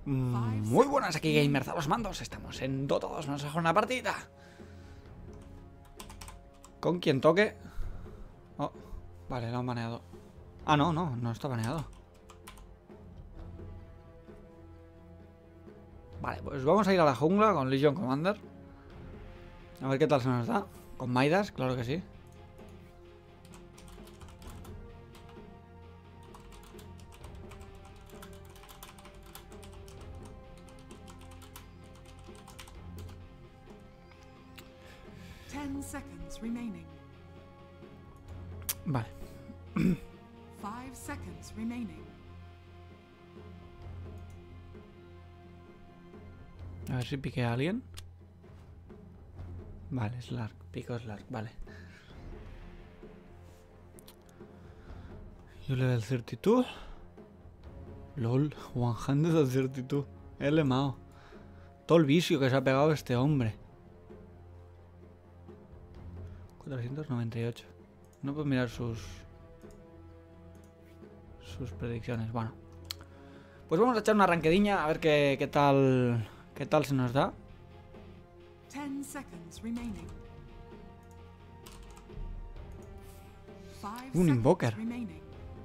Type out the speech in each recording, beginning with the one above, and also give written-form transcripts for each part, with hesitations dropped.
Muy buenas, aquí Gamers a los mandos. Estamos en Dota 2, vamos a jugar una partida. Con quien toque. Oh, vale, lo han baneado. Ah, no está baneado. Vale, pues vamos a ir a la jungla con Legion Commander. A ver qué tal se nos da. Con Midas, claro que sí. Vale. 5 seconds remaining. A ver si pique a alguien. Vale, Slark, pico Slark, vale. Yo level 32. LOL, 132. El lemao. Todo el vicio que se ha pegado este hombre. 498. No puedo mirar sus predicciones. Bueno, pues vamos a echar una arranquediña a ver qué tal se nos da. 10 seconds remaining. 5 Un invoker. seconds remaining.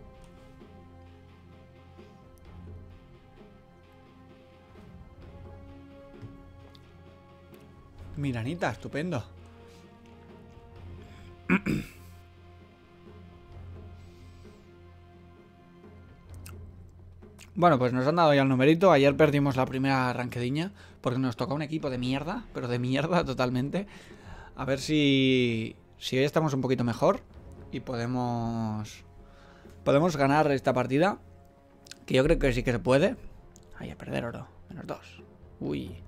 Miranita, estupendo. Bueno, pues nos han dado ya el numerito. Ayer perdimos la primera arranquediña porque nos toca un equipo de mierda, pero de mierda totalmente. A ver si hoy estamos un poquito mejor y podemos ganar esta partida, que yo creo que sí que se puede. Ay, a perder oro, -2. Uy.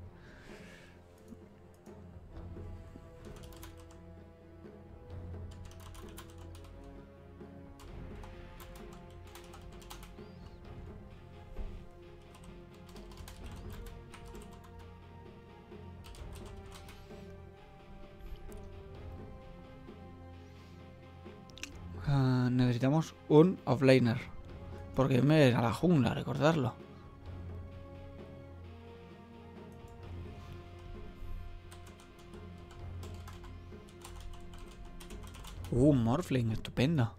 Necesitamos un offlaner, porque me voy a la jungla, recordarlo. Morphling, estupendo.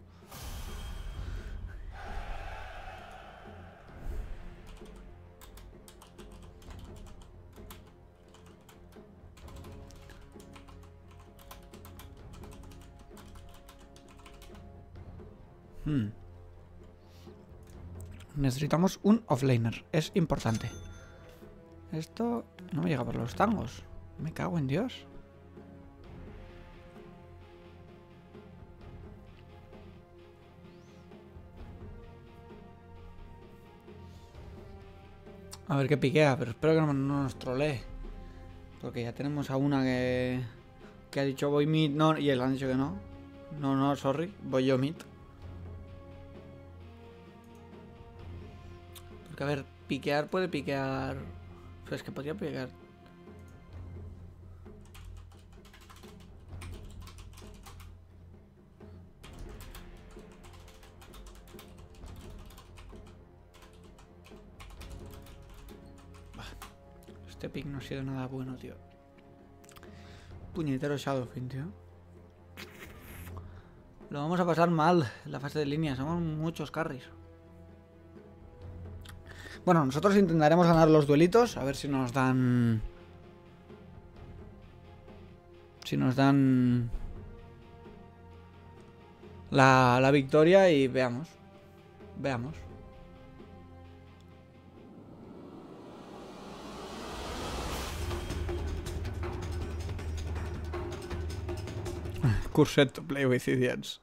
Necesitamos un offlaner, es importante. Esto no me llega por los tangos. Me cago en Dios. A ver qué piquea, pero espero que no nos trolee. Porque ya tenemos a una que ha dicho voy mid, no, y él han dicho que no. No, sorry, voy yo mid. Porque a ver, piquear puede piquear. Pero es que podría piquear. Este pick no ha sido nada bueno, tío. Puñetero Shadowfiend, tío. Lo vamos a pasar mal en la fase de línea. Somos muchos carries. Bueno, nosotros intentaremos ganar los duelitos. A ver si nos dan... la victoria y veamos. Veamos. Cursed to play with idiots.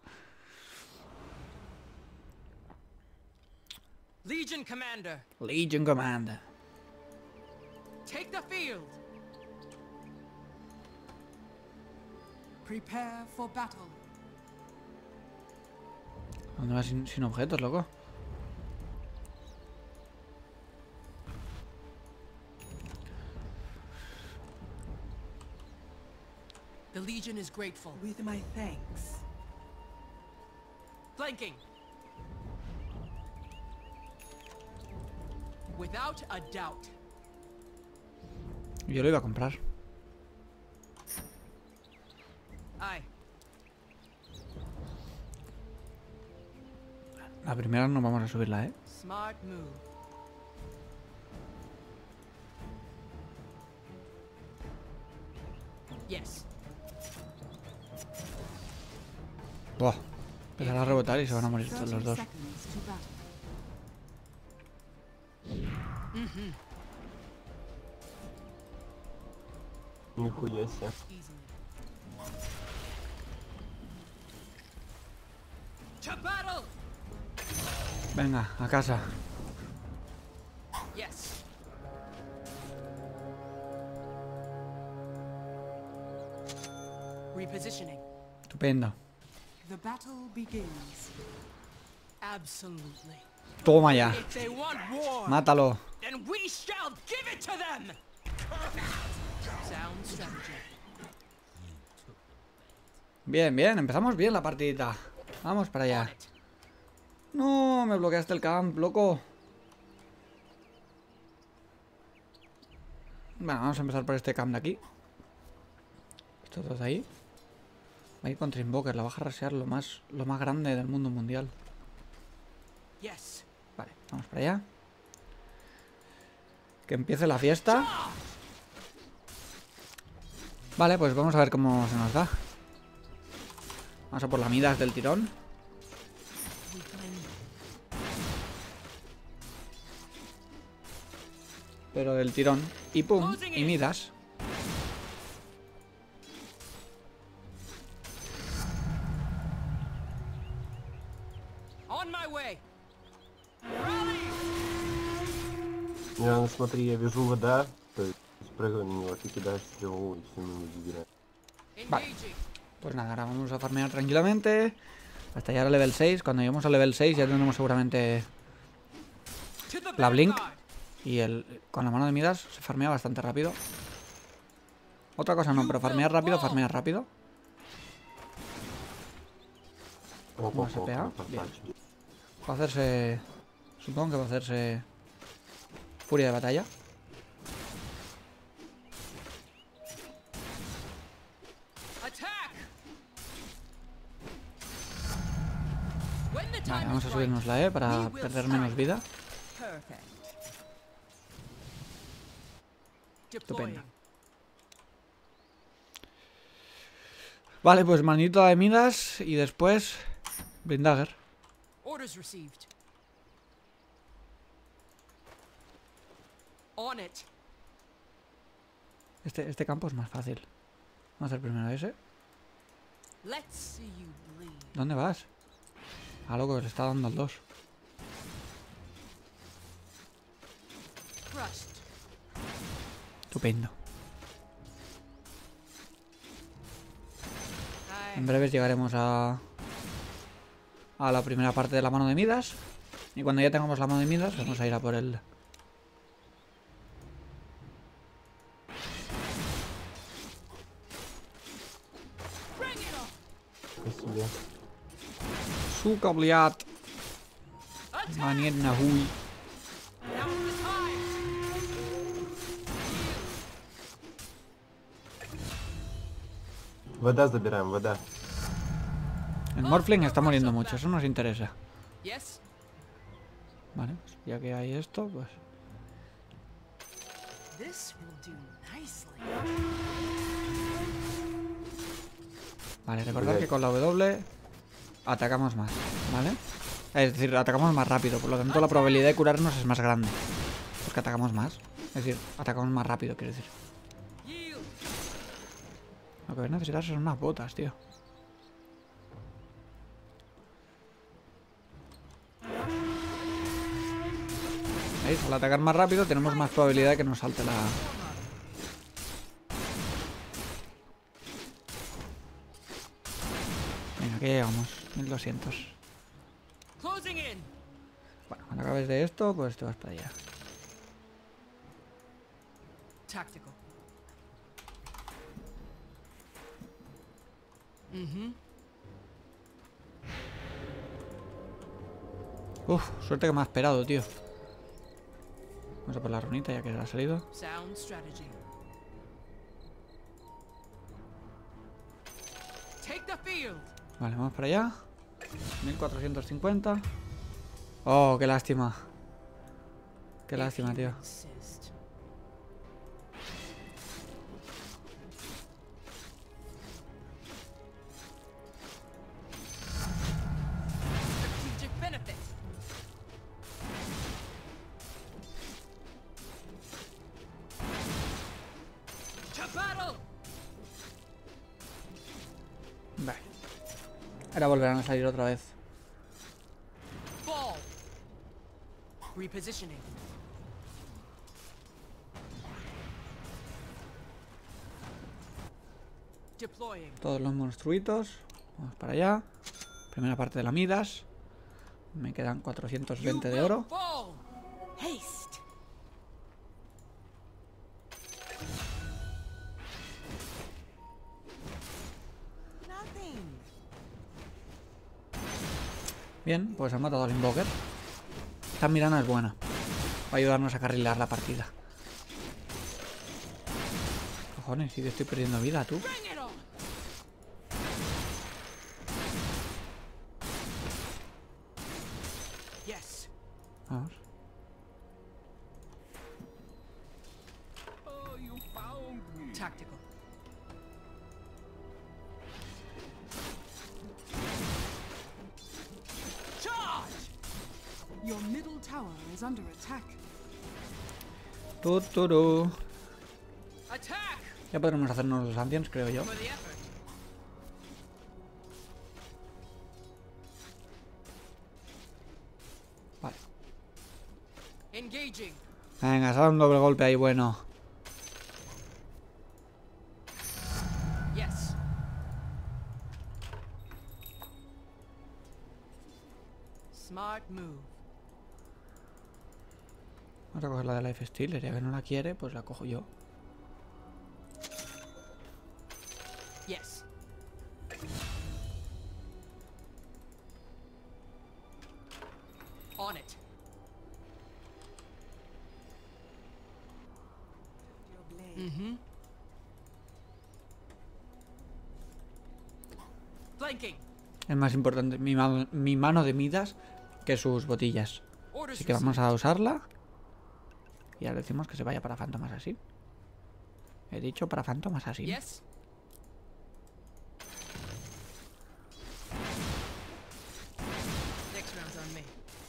Legion Commander, Legion Commander. take the field. Prepare for battle. ¿Dónde vas sin objetos, loco? The Legion is grateful. With my thanks. Flanking. Without a doubt. Yo lo iba a comprar. Aye. La primera no vamos a subirla, ¿eh? Smart move. Yes. Buah. Empezará a rebotar y se van a morir todos 30 los dos. seconds to battle. Нихуя себе. Easily. To battle! Venga, a casa. Yes. Repositioning. Estupendo. The battle begins. Absolutely. Toma ya. If they want war, Mátalo. then we shall give it to them! Sound strategy. Bien, bien. Empezamos bien la partidita. Vamos para On allá. it. No, me bloqueaste el camp, loco. Bueno, vamos a empezar por este camp de aquí. Estos dos de ahí. Va a ir contra Invoker, la va a rasear lo más grande del mundo mundial. Yes. Vale, vamos para allá. Que empiece la fiesta. Vale, pues vamos a ver cómo se nos da. Vamos a por la Midas del tirón. Pero del tirón. Y pum, y Midas. On my way. Rally! Я, смотри, я вижу вода, то есть спрыгивай на него, ты кидаешь стрелу и все минут забираешь. Engaging. Pues nada, ahora vamos a farmear tranquilamente. Hasta llegar a level 6. Cuando lleguemos a level 6 ya tendremos seguramente To the la Blink. vanguard. Y con la mano de Midas se farmea bastante rápido. Otra cosa no, pero farmear rápido, farmear rápido. Опа, se pega? опа, Bien. красавчик. Va a hacerse... Supongo que va a hacerse... Furia de batalla. Attack! When the Vale, time vamos is a right, subirnos la E para we will perder strike. menos vida. Perfect. Estupendo. Deploying. Vale, pues manito de Midas y después... Brindager. Orders received. On it. Este campo es más fácil. Vamos a hacer primero ese. Let's see you bleed. ¿Dónde vas? Ah, loco, que le está dando al 2. Crushed. Estupendo. Aye. En breves llegaremos a la primera parte de la mano de Midas. Y cuando ya tengamos la mano de Midas, vamos a ir a por él. Bring it on. Спасибо. Suka bliat. Attack! Maniet nahui. Now's the time. Вода забираем, вода. El Morphling está muriendo mucho, eso nos interesa. Yes. Vale, pues ya que hay esto, pues... This will do nicely. Vale, recordad que con la W atacamos más, ¿vale? Es decir, atacamos más rápido, por lo tanto la probabilidad de curarnos es más grande. Porque atacamos más. Es decir, atacamos más rápido, quiero decir. Yield. Lo que voy a necesitar son unas botas, tío. ¿Veis? Al atacar más rápido tenemos más probabilidad de que nos salte la... Venga, aquí llegamos. 1200. Closing in. Bueno, cuando acabes de esto, pues te vas para allá. Tactical. Mm-hmm. Uf, suerte que me ha esperado, tío. Vamos a por la runita ya que ha salido. Sound strategy. Yield. Vale, vamos para allá. 1450. Oh, qué lástima. Qué lástima, tío. Insist. Strategic benefit. To battle. Vale. Ahora volverán a salir otra vez. Fall. Repositioning. Deploying. Todos los monstruitos. Vamos para allá. Primera parte de la Midas. Me quedan 420 de oro. Fall. Haste. Nothing. Bien, pues han matado al Invoker. Esta Mirana es buena. Va a ayudarnos a carrilar la partida. Cojones, sí que estoy perdiendo vida, tú. Bring it on. Yes. Vamos. Tactical. Charge. Your middle tower is under attack. Tuturu. Attack Ya podremos hacernos los Ancients, creo yo. for the effort. Vale. Engaging. Venga, se ha dado un doble golpe ahí, bueno. Yes. Smart move. Vamos a coger la de Life Stealer, ya que no la quiere, pues la cojo yo. Yes. On it. Your blade. Mm-hmm. Flanking. Es más importante mi mano de Midas que sus botillas. Orders Así que vamos a usarla. Y ahora decimos que se vaya para Phantom Assassin. He dicho para Phantom Assassin. Yes. Next round's on me.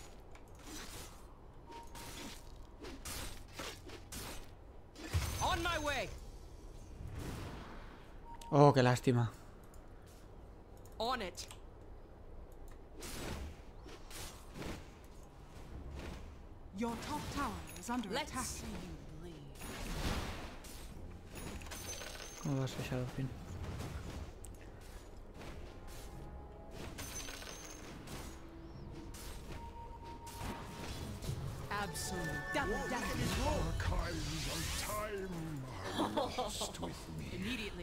On my way. Oh, qué lástima. On it. Your top tower is under Let's attack. see you bleed. ¿Cómo va a ser Shadowfin? Absolute double damage. Immediately.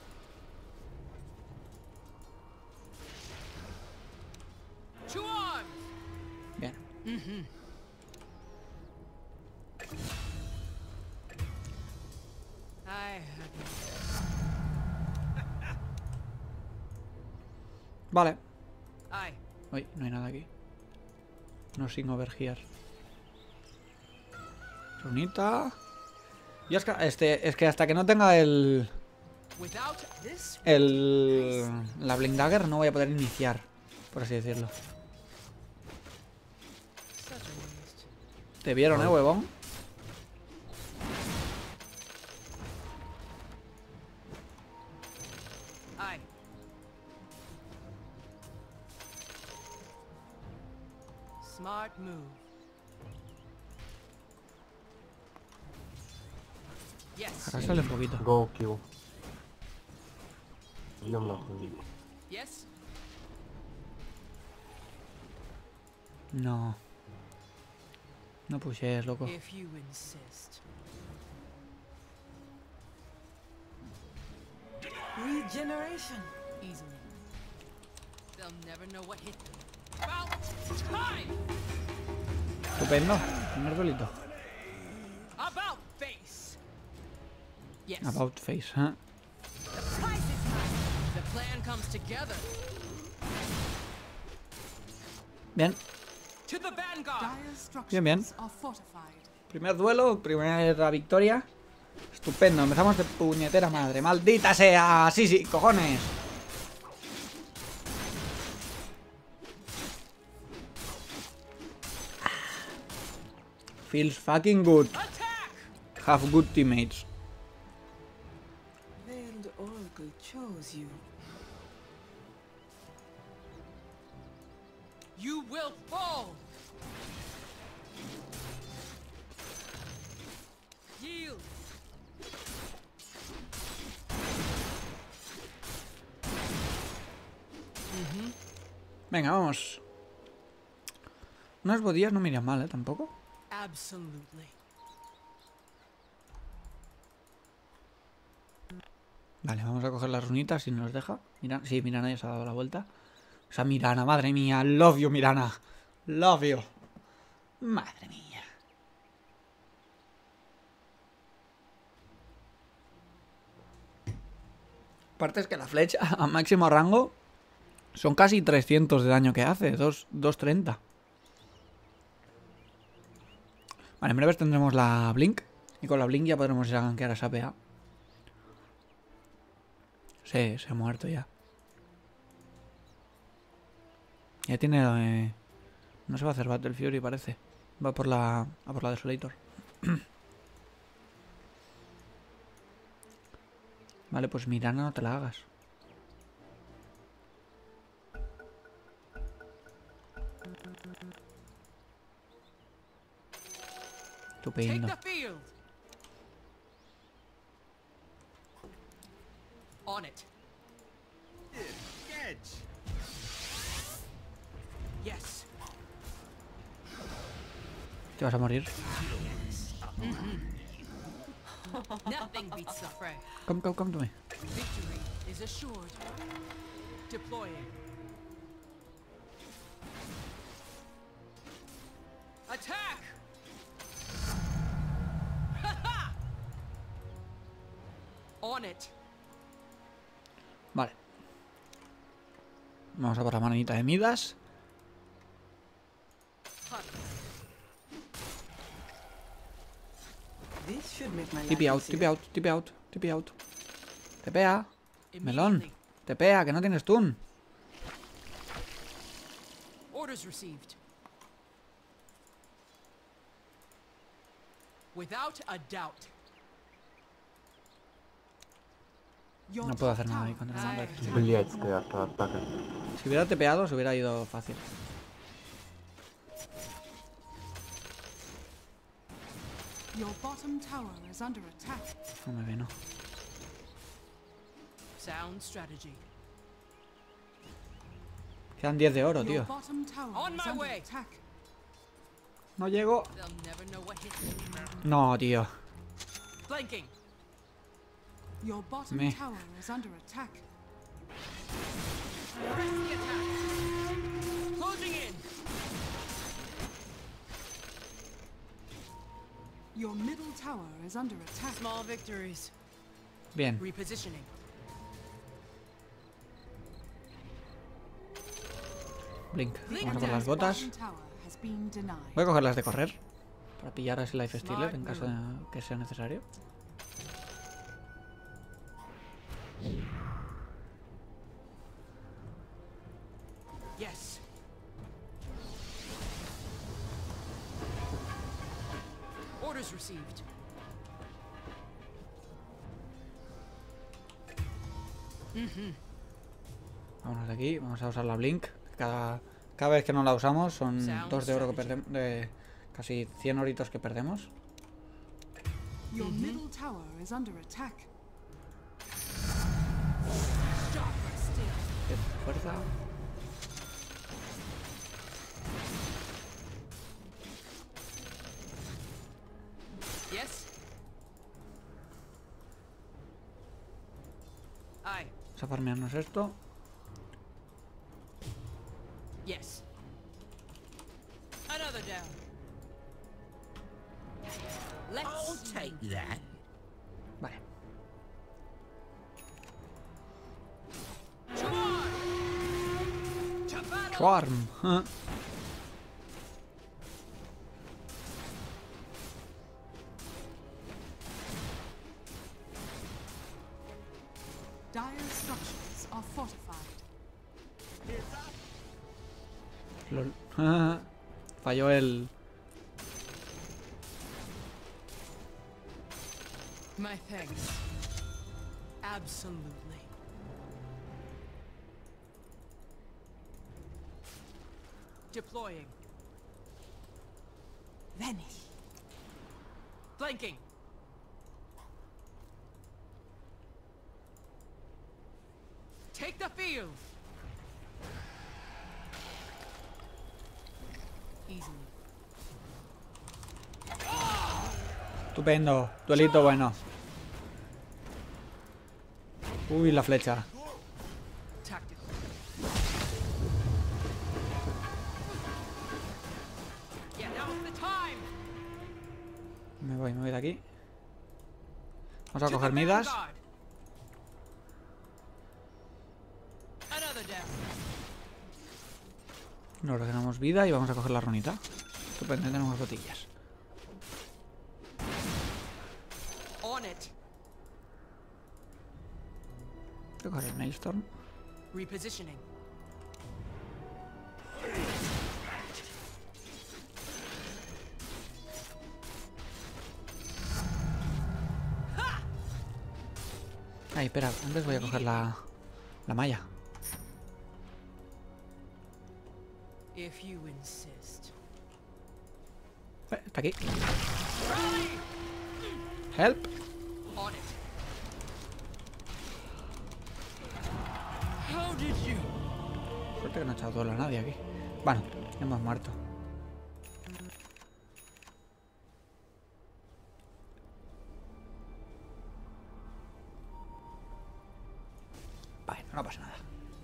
To arms. Bien. I Vale. Aye. Uy, no hay nada aquí. No sin over here. Runita. Y es que hasta que no tenga Without this la Blink Dagger no voy a poder iniciar, por así decirlo. such a waste. Te vieron, huevón. Aye. Smart move. Yes. Arrasale un poquito. Go kill. Идем нахуй. Yes. No. No pushes, loco. If you insist. Regeneration. Easily. They'll never know what hit them. About time. Estupendo. Primer duelito. About face. Yes. About face, ¿eh? The price is mine. The plan comes together. Bien. To the vanguard. Dire structures Bien, bien. are fortified. Primer duelo, primera victoria. Estupendo, empezamos de puñetera madre. ¡Maldita sea! Sí, sí, cojones. Feels fucking good. Attack! Have good teammates. Veiled Oracle chose you. You will fall. Yield. Venga, vamos. Unas bodillas no me irían mal, tampoco. Absolutely. Vale, vamos a coger las runitas si nos deja. Mira, sí, Mirana ya se ha dado la vuelta. O sea, Mirana, madre mía. Love you, Mirana. Love you. Madre mía. Aparte es que la flecha a máximo rango son casi 300 de daño que hace. 230. Vale, en breves tendremos la Blink. Y con la Blink ya podremos ir a gankear a esa PA. Sí, se ha muerto ya. Ya tiene... no se va a hacer Battle Fury, parece. Va por la... a por la Desolator. Vale, pues Mirana no te la hagas. Take Estupendo. the field. On it. Yes. Te vas a morir. Nothing beats the fray. Come to me. Victory is assured. Deploying. Attack! On it. Vale. Vamos a por la manita de Midas. This should make my life Tipi out, easier. tipi out, tipi out, tipi out. Tepea. Melón. Immediately. Tepea, que no tienes stun. Orders received. Without a doubt. Your No puedo top hacer nada ahí tower contra is la under Ay. attack. Блядская атака. Si hubiera tepeado, se hubiera ido fácil. Your bottom tower is under attack. No me vino. Sound strategy. Quedan 10 de oro, Your tío. bottom tower On is my under way. attack. No llego. They'll never know what hit them. No, tío. Flanking. Your bottom Me. tower is under attack. Press the attack. Closing in. Your middle tower is under attack. Small victories. Bien. Repositioning. Blink. Blink Vamos a por las Your botas. bottom tower has been denied. Voy a coger las de correr. Para pillar así Life Stealer en caso de que sea necesario. Yes. Orders received. Vámonos de aquí. Vamos a usar la Blink. Cada vez que no la usamos son Sound 2 de oro que strategy. perdemos. De casi 100 oritos que perdemos. Your middle tower is under attack. Stop still. Fuerza. Yes. Aye. Vamos a farmearnos esto. Yes. Another down. Let's take that. Vale. Swarm. Dire structures are fortified. Lol. Falló el... My thanks. Absolutely. Deploying. Vanish. Flanking. Take the field. Easily. Estupendo. Duelito bueno. Uy, la flecha. Tactical. Yeah, now's the time. Me voy de aquí. Vamos a To coger the midas. vanguard. Another death. Nos regeneramos vida y vamos a coger la runita. Estupendo, tenemos botillas. On it. Voy a coger el Maelstrom. Repositioning. Ay, espera, antes voy a coger la malla. If you insist. Está aquí. Help. On it. How did you? Suerte que no ha echado duelo a nadie aquí. Bueno, hemos muerto. Vale, no pasa nada.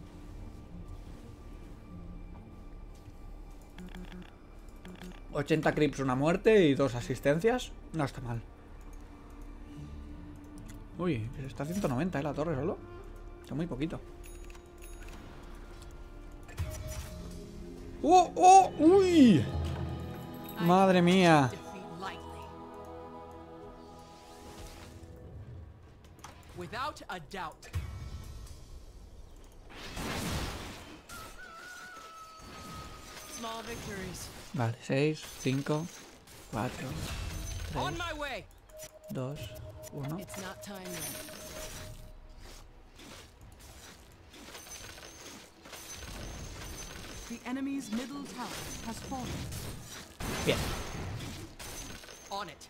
...80 creeps, una muerte y 2 asistencias. No está mal. Uy, está a 190, la torre solo. Está muy poquito. ¡Oh! ¡Oh! ¡Uy! ¡Madre mía! Defeat lightly. Without a doubt. Small victories. Vale, 6, 5, 4, On 3, my way. 2, 1. It's not time yet. The enemy's middle tower has fallen. Bien. On it.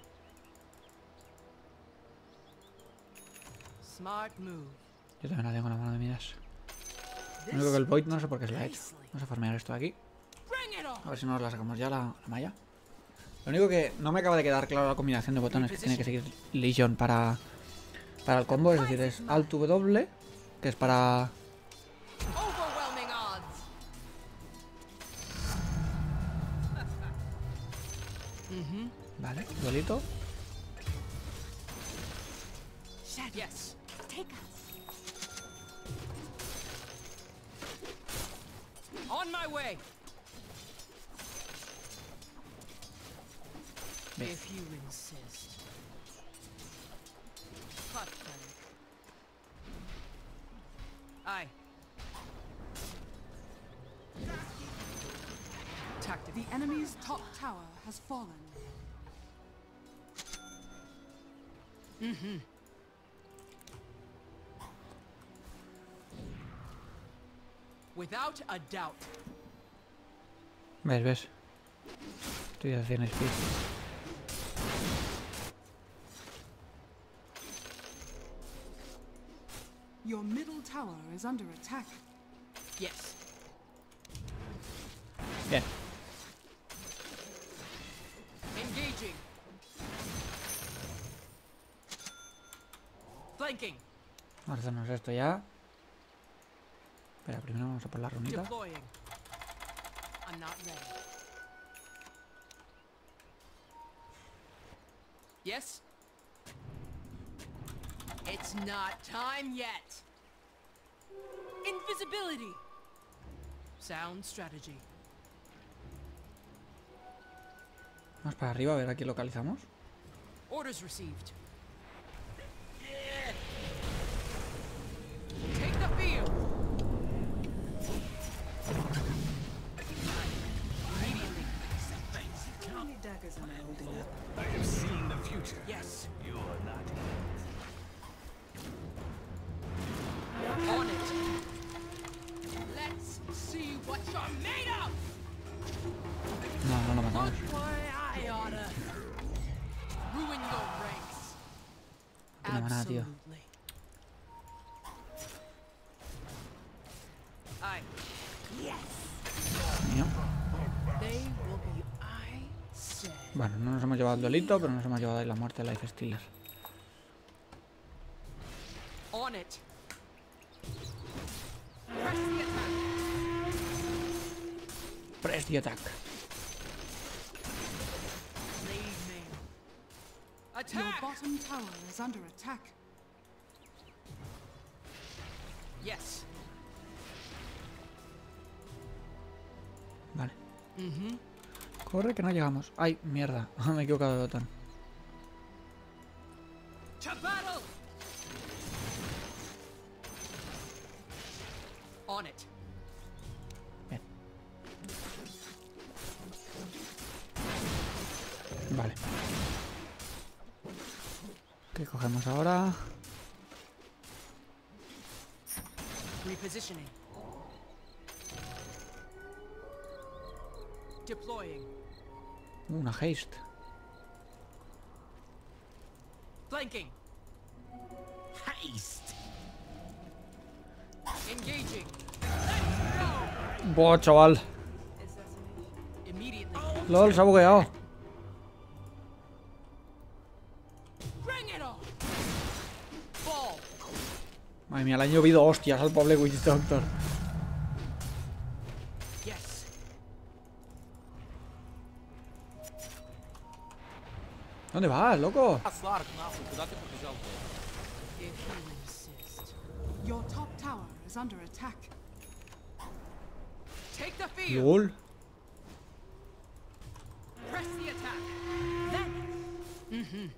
Smart move. Yo también la tengo en la mano de miras. Lo único que el Void no sé por qué se la ha hecho. Vamos a farmear esto de aquí. Bring it on. A ver si nos la sacamos ya la malla. Lo único que no me acaba de quedar claro la combinación de botones que tiene que seguir Legion para el combo. Es decir, es Alt W, que es para... Overwhelming odds. Vale, duelito. Yes. Take us. On my way. Bien. If you insist. Pathetic. Aye. Tactical. The enemy's top tower has fallen. Without a doubt. ¿Ves? Estoy a 100 speed. Your middle tower is under attack. Yes. Bien. Engaging. Flanking. Vamos a hacernos esto ya. Espera, primero vamos a por la runita. Deploying. I'm not ready. Yes? It's not time yet. Invisibility. Sound strategy. Vamos para arriba a ver a quién localizamos. Orders received. Take the field. Immediately. How many daggers am I holding up? I have seen the future. Yes. You are not. On it. Let's see what you're made of. No, no lo matamos. Boy, I oughta ruin your ranks. Tiene maná, tío. Absolutely. I. Yes. Mío. They will be I said. Bueno, no nos hemos llevado el duelito, pero nos hemos llevado ahí la muerte de Life Stealer. On it. Press the attack. Press the attack. Blade mail. Your Attack. bottom tower is under attack. Yes. Vale. Mm-hmm. Corre que no llegamos. Ay, mierda. Me he equivocado de botón. To battle. On it. Bien. Vale. ¿Qué cogemos ahora? Repositioning. Deploying. Una haste. Flanking. Haste. Engaging. Buah, chaval. Immediately. LOL, se ha bugueado. Bring it on. Ball. Madre mía, le han llovido hostias al pobre Witch Doctor. Yes. ¿Dónde vas, loco? If you insist. Your top tower is under attack. Take the field. LOL. Press the attack. Then. Mm-hmm.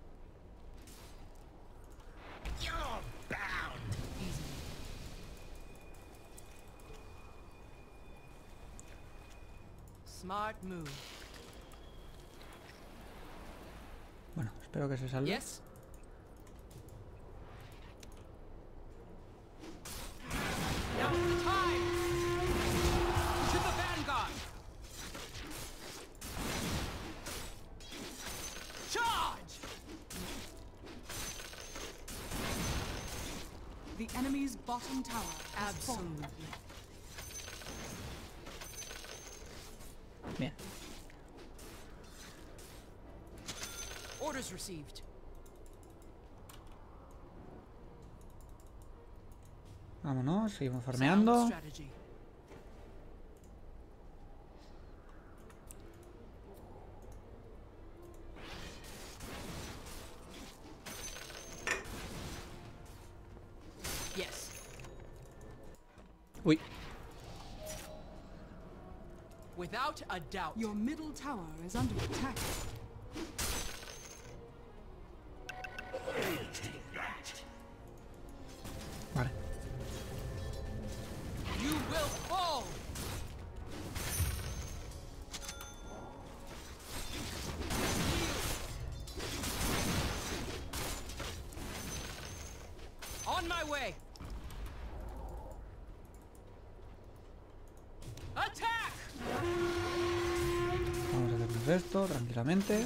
You're bound. Easy. Smart move. Bueno, espero que se salve. Yes. Now's the time. To the vanguard. Charge. The enemy's bottom tower has fallen. Absolutely. Bien. Orders received. Vámonos, seguimos Sound farmeando. strategy. Yes. Uy, Without a doubt. Your middle tower is under attack. vale. You will fall. On my way. Attack. Vamos a hacernos esto tranquilamente.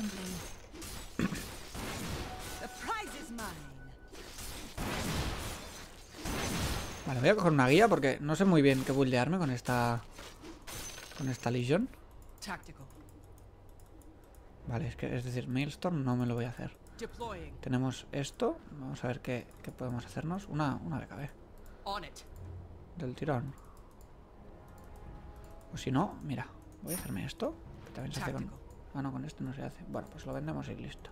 The prize is mine. Vale, voy a coger una guía porque no sé muy bien qué buildearme con esta Legion. Tactical. Vale, es decir, Maelstrom no me lo voy a hacer. Deploying. Tenemos esto. Vamos a ver qué podemos hacernos. Una BKB On it. del tirón. O si no, mira, voy a hacerme esto. Que también se hace con... Tactical. Ah, no, con este no se hace. Bueno, pues lo vendemos y listo.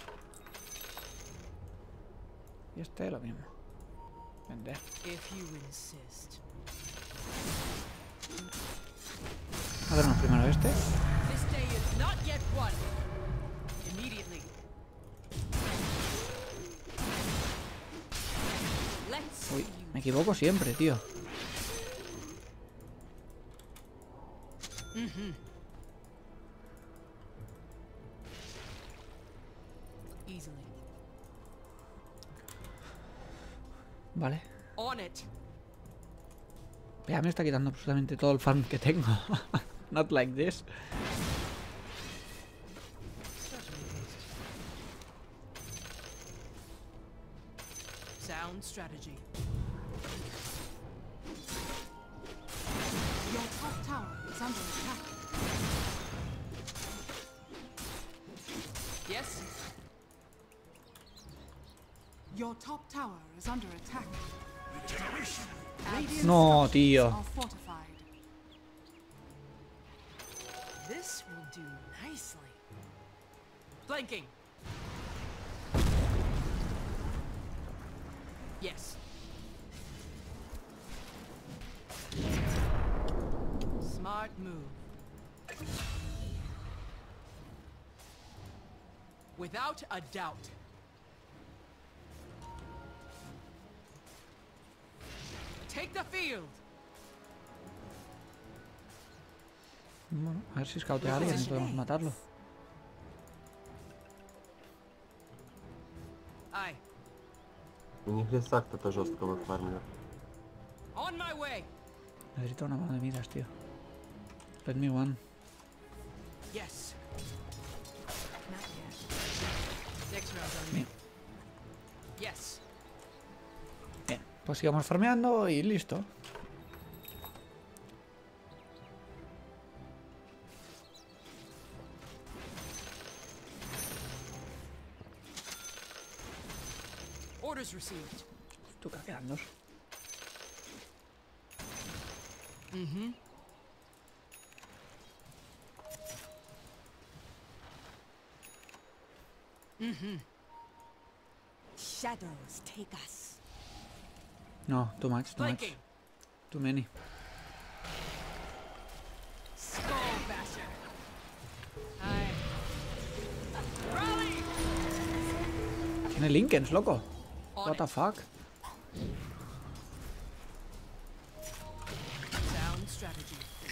Y este lo mismo. Vender. If you insist. A vernos primero este. This day is not yet won. Immediately. Let's Uy, see me equivoco siempre, tío. easily. Vale. On it. Ya me está quitando absolutamente todo el farm que tengo. Not like this. Sound strategy. Your top tower is under attack. Yes. Your top tower is under attack. No, tío. Are fortified. This will do nicely. Flanking. Yes. Smart move. Without a doubt. Take the field. Bueno, a ver si scoutea a alguien y podemos matarlo. Aye. У них леса кто-то жестко выфармил. On my way. Necesito una mano de miras, tío. Let me one. Yes. Not yet. Next round on me. Yes. Bien, pues sigamos farmeando y listo. Orders received. Tú que quedan dos. Mm-hmm. Mm-hmm. Shadows take us. No, too much, too much. Flanking. Too many. Skull basher. Aye. Rally. Tiene Linkens, loco. On What the it. fuck? Sound strategy.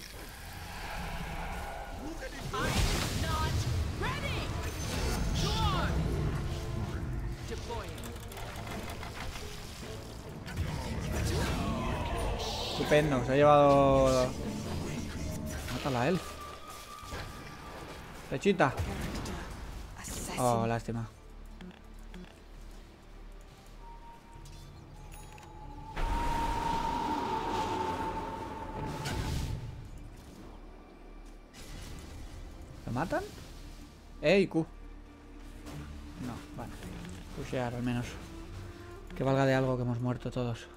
I'm not ready. Sure. Deploying. Estupendo, se ha llevado... Mátala a él. Flechita. Oh, lástima. ¿Lo matan? Q. No, vale. Pushear al menos. Que valga de algo que hemos muerto todos.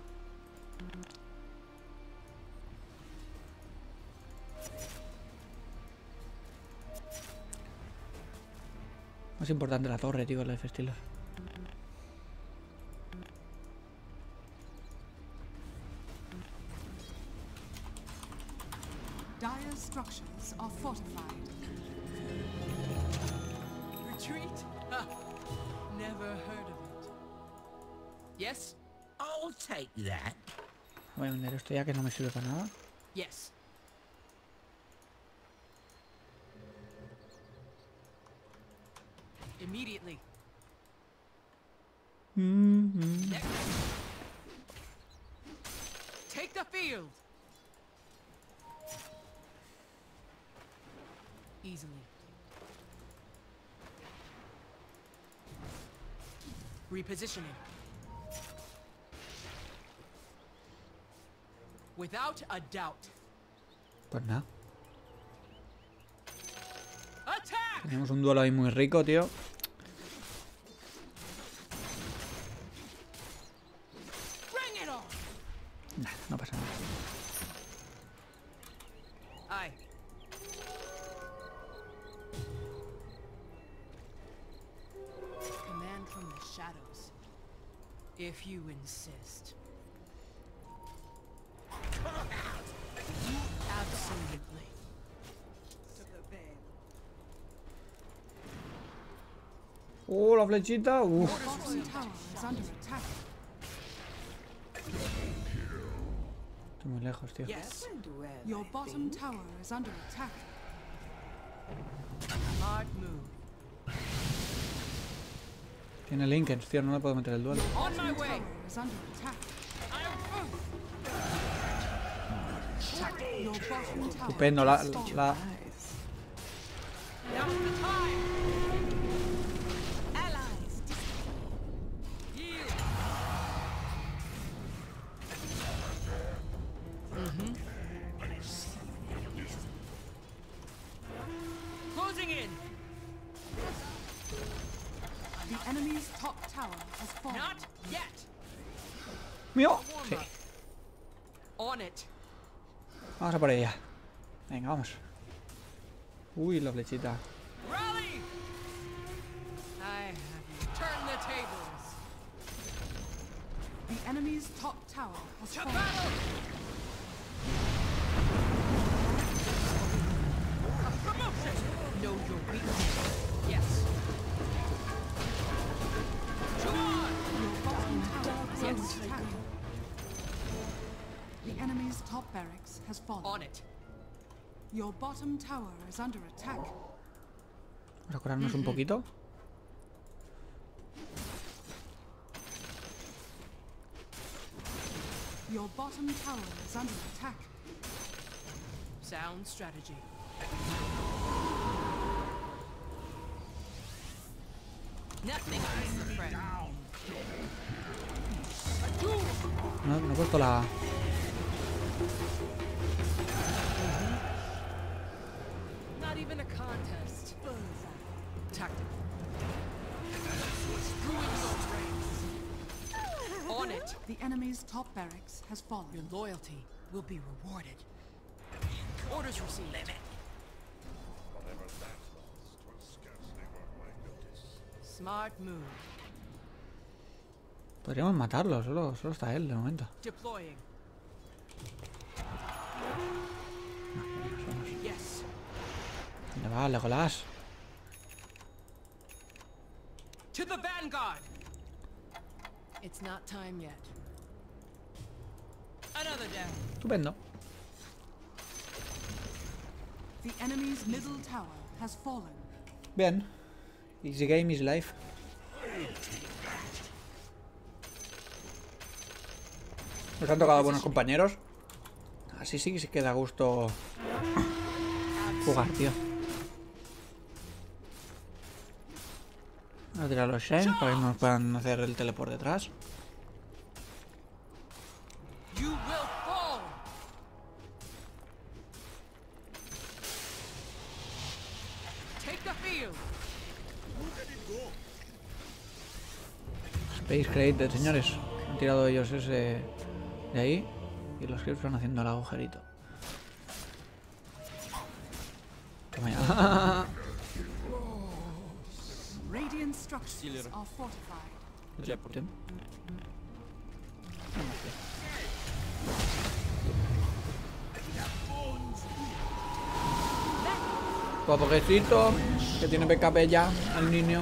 Más importante la torre, tío, el Life Stealer. Dire's structures are fortified. Retreat? Ha. Never heard of it. Yes? I'll take that. Voy a vender esto ya que no me sirve para nada. Yes. Immediately. Next. Take the field. Easily. Repositioning. Without a doubt. Pues nada. Attack! Tenemos un duelo ahí muy rico, tío. Bring it on! Nah, no pasa nada. Aye. Command from the shadows. If you insist. You have Oh, la flechita. Uf. Bottom tower is under attack. Estoy muy lejos, tío. Yes. Well, Your I bottom think. tower is under attack. Smart move. Tiene Linkens, tío. No le puedo meter el duelo. On my way. Tower is under attack. Your bottom tower Estupendo. La... Nice. Now's the time. Allies. Yield. Closing in. The enemy's top tower has fallen. Not yet. ¡Mío! Warm Sí. up. On it. Vamos a por ella. Venga, vamos. Uy, la flechita. Rally. I have you. Turn the tables. The enemy's top tower has To fallen. battle. A promotion. Know your weakness. Yes. Charge. Your bottom tower is under attack. The enemy's top barracks has fallen. On it. Your bottom tower is under attack. Vamos a curarnos un poquito. Your bottom tower is under attack. Sound strategy. Nothing is a friend. A duel. No, no he puesto la... Not even a contest. Tactical. Ruin your ranks. On it. The enemy's top barracks has fallen. Your loyalty will be rewarded. Orders received. Smart move. Podríamos matarlo, solo está él de momento. Deploying. Yes. ¿Dónde va, Legolas? To the vanguard. It's not time yet. Another down. Estupendo. The enemy's middle tower has fallen. Bien. Easy game is life. Nos han tocado buenos compañeros. Así sí que se queda a gusto jugar, tío. Voy a tirar los Shen para que nos puedan hacer el tele por detrás. You will fall. Take the field. Space Created, señores. Han tirado ellos ese de ahí. Y los Crips van haciendo el agujerito. Toma ya. Radiant structures are fortified. Pobrecito, que tiene BKB ya, al niño.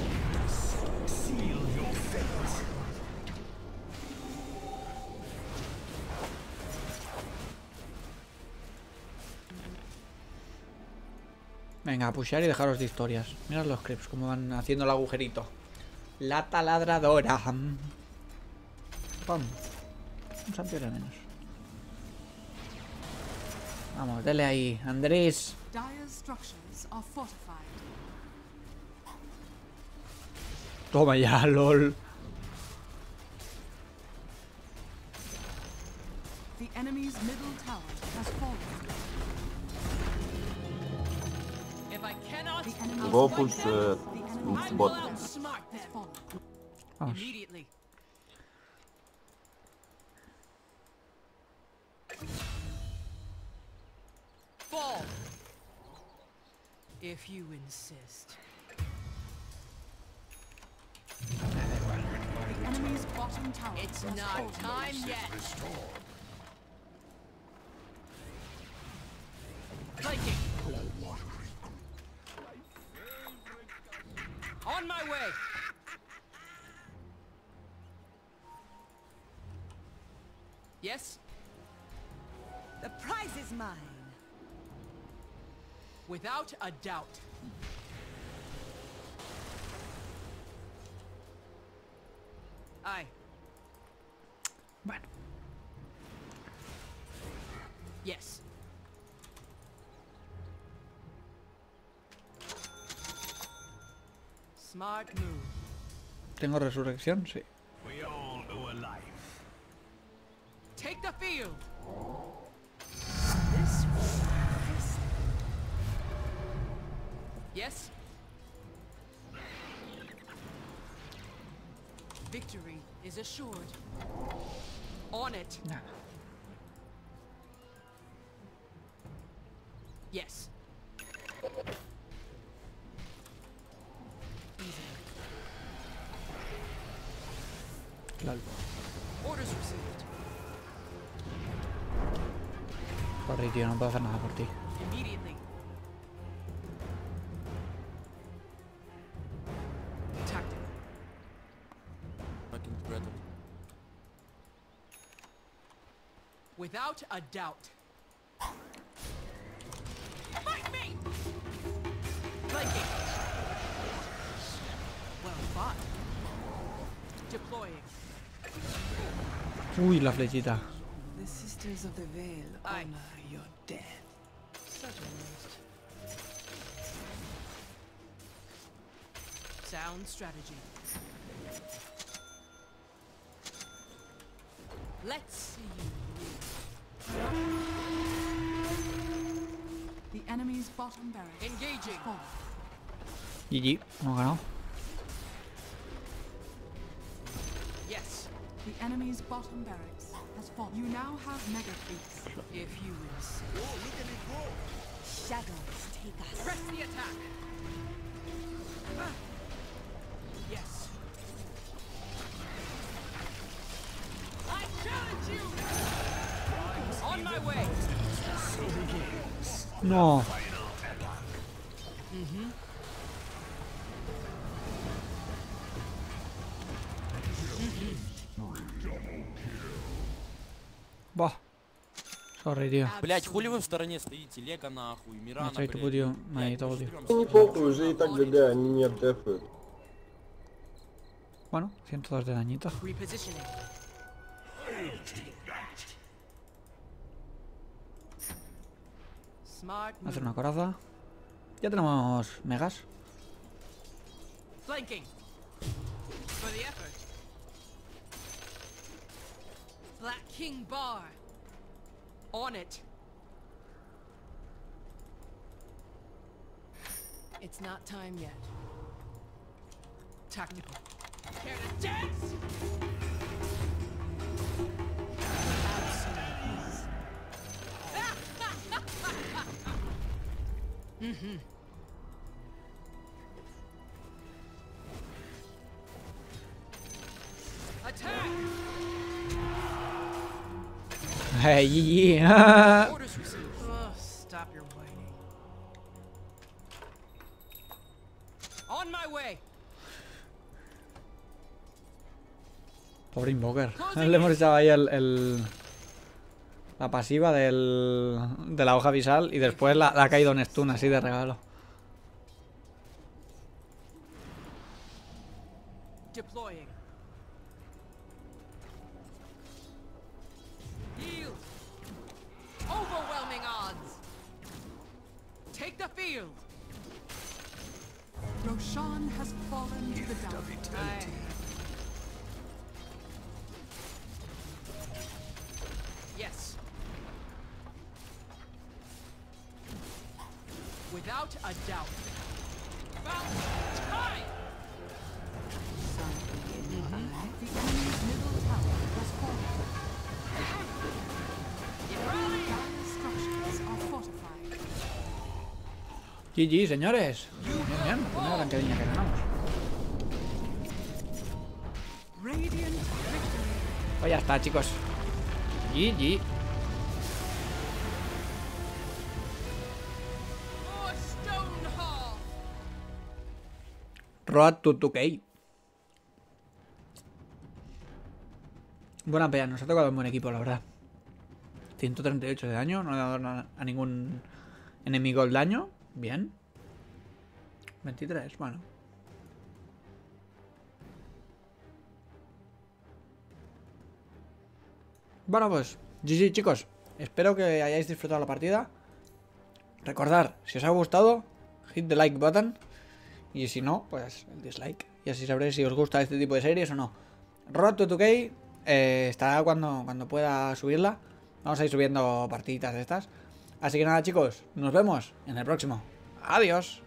Venga, a pushear y dejaros de historias. Mirad los creeps, como van haciendo el agujerito. La taladradora. Pum. Un champion menos. Vamos, dele ahí, Andrés. Dire structures are fortified. Toma ya, lol. The enemy's middle tower has fallen. If I cannot, The enemy's Go right push tower- the enemy's I bot. will outsmart has them fallen. Vamos. immediately. Fall. If you insist. The enemy's bottom tower It's has not fallen. time yet. Flanking. On On my way. Yes, The prize is mine. without a doubt. Aye. Bueno, Yes. Smart move. ¿tengo resurrección? Sí. We all owe a life. Take the field. This was Yes. Victory is assured. On it. Nada. Yes. Easy. Lol. Orders received. Sorry, tío, no puedo hacer nada por ti. Immediately. Tactical. Fucking Gretel. Without a doubt. Fight me! Flanking. Well fought. Deploying. Uy, la flechita. the Sisters of the Veil Aye. honor your death. Such a waste. Sound strategy. Let's see you. The enemy's bottom barracks Engaging. fall. GG, hemos ganado. Yes. The enemy's bottom barracks has fallen. You now have mega creeps. If you insist. Shadows take us. Press the attack. Yes. I challenge you. On my way. No. Bah. Sorry, tío. Блять, хули вы в стороне стоите? Лего нахуй, Мирана, Мачай, ты блядь. будешь Блядь, моей мы толди. жрёмся. Не похуй, уже и так ГГ, они не отдефают. Bueno, 102 de dañito. Repositioning. Smart Hacer move. una coraza. Ya tenemos megas. Flanking. For the effort. Black King Bar. On it. It's not time yet. Tactical. Care to dance? Mm-hmm. Attack! Hey, GG. Orders received. Oh, stop your whining. On my way. Pobre Invoker. Le hemos echado ahí la pasiva de la hoja visal y después la ha caído en stun así de regalo. Deploying. Yield. Overwhelming odds. Take the field. Roshan has fallen to the down. Aye. Yes. Without a doubt. About time. The enemy's middle tower has fallen. Dire structures are fortified. GG, señores. Bien, bien. Primera ranqueadilla que ganamos. Radiant victory. Pues ya está, chicos. GG. More Stone Hall. Road to 2K. Buena pea, nos ha tocado un buen equipo, la verdad. 138 de daño, no le ha dado a ningún enemigo el daño. Bien. 23, bueno. Bueno, pues, GG, chicos. Espero que hayáis disfrutado la partida. Recordad, si os ha gustado, hit the like button. Y si no, pues el dislike. Y así sabré si os gusta este tipo de series o no. Road to 2K estará cuando pueda subirla. Vamos a ir subiendo partiditas de estas. Así que nada, chicos, nos vemos en el próximo. Adiós.